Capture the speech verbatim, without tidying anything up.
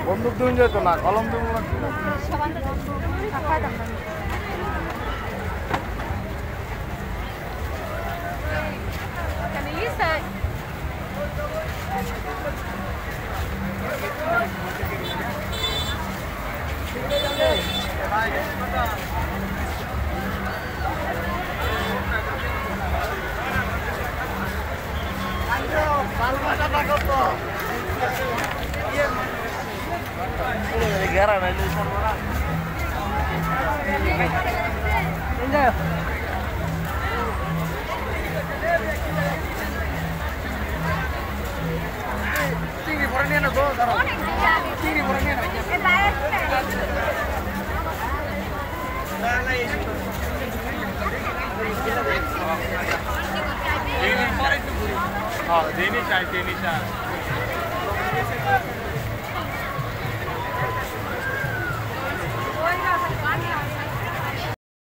বন্দুক দিন যেত না কলম দেবো না Gara na lu sarwa. Enjoy. Tinggi poranya na go daro. Tinggi poranya na. Eh bayar. हाँ देनी चाहिए देनी चाहिए